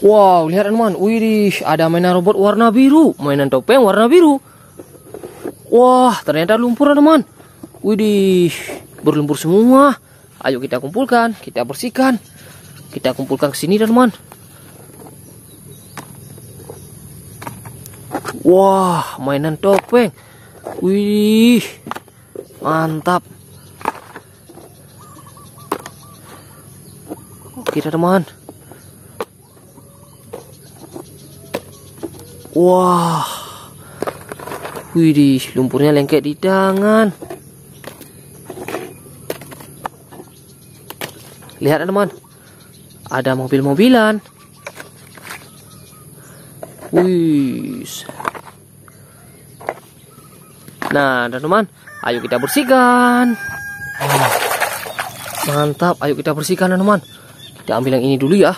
Wow, lihat teman. Wih, ada mainan robot warna biru, mainan topeng warna biru. Wah, ternyata lumpur teman. Wih, berlumpur semua. Ayo kita kumpulkan, kita bersihkan. Kita kumpulkan ke sini teman. Wah, mainan topeng. Wih, mantap. Oke teman. Wah, widih, lumpurnya lengket di tangan. Lihat teman, ada mobil-mobilan. Wih. Nah, teman, ayo kita bersihkan. Mantap, ayo kita bersihkan teman. Kita ambil yang ini dulu ya.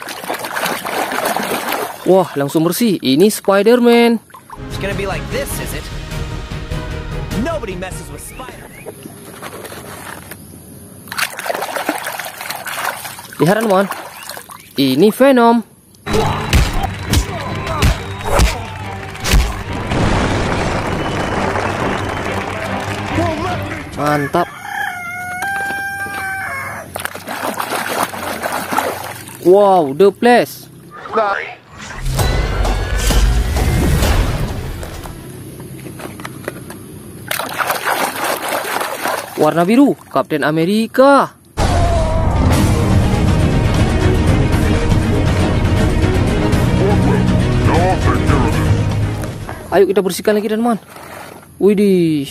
Wah, langsung bersih. Ini Spider-Man. It's gonna be like this, is it? Nobody messes with Spider-Man. Lihat teman. Ini Venom. Mantap. Wow, The Flash. Warna biru, Kapten Amerika. Ayo kita bersihkan lagi teman. Widih.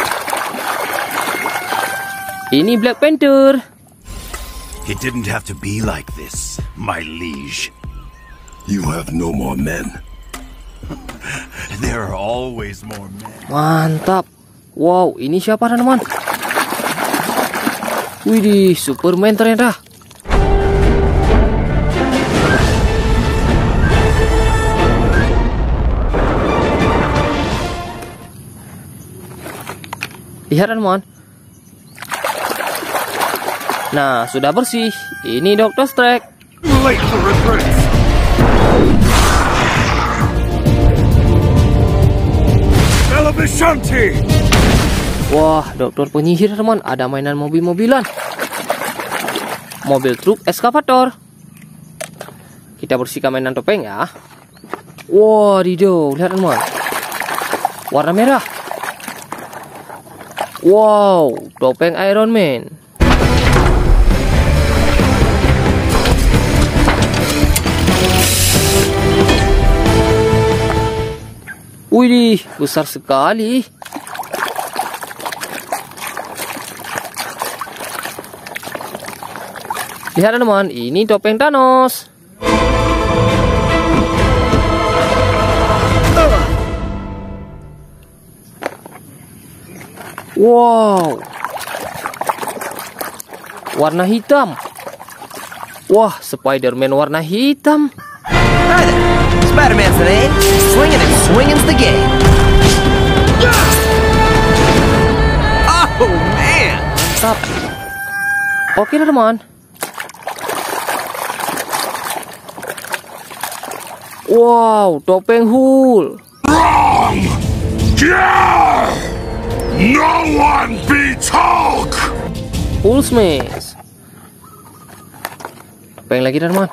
Ini Black Panther. It didn't have to be like this, my liege. You have no more men. There are always more men. Mantap. Wow, ini siapa teman? Widih, Superman ternyata. Lihat teman. Nah, sudah bersih. Ini Dr. Strange. Wah, dokter penyihir teman. Ada mainan mobil-mobilan. Mobil truk eskavator. Kita bersihkan mainan topeng ya. Wah, Dido, lihat teman. Warna merah. Wow, topeng Iron Man. Wih, besar sekali. Lihat teman, ini topeng Thanos. Wow. Warna hitam. Wah, Spider-Man warna hitam. Hi there. Spider-Man's today. Swinging and swinging's the game. Oh, man. Mantap. Oke teman. Wow, topeng Hulk. Wrong! Yeah! No one beats Hulk! Hulk smash. Topeng lagi teman.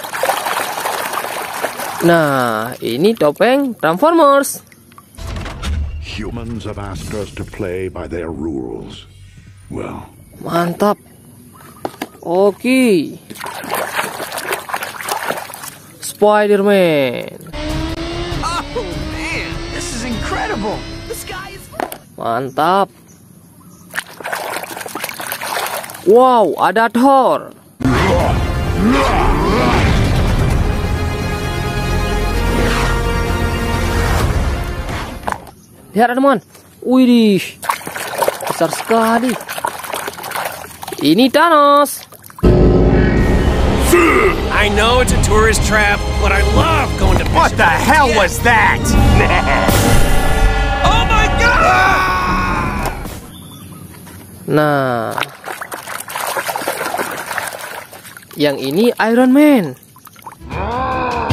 Nah, ini topeng Transformers. Humans have asked us to play by their rules. Well, Mantap. Oke. Spider-Man. Oh, man. This is incredible. The sky is... Mantap. Wow, ada Thor. Lihat teman. Wih, besar sekali. Ini Thanos. I know it's a tourist trap, but I love going to. What the hell was that? Oh my god! Nah, yang ini Iron Man.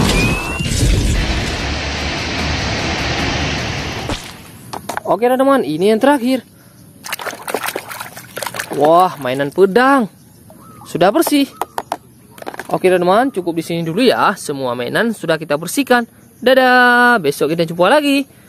Oke teman-teman, ini yang terakhir. Wah, mainan pedang. Sudah bersih. Oke teman-teman, cukup di sini dulu ya. Semua mainan sudah kita bersihkan. Dadah, besok kita jumpa lagi.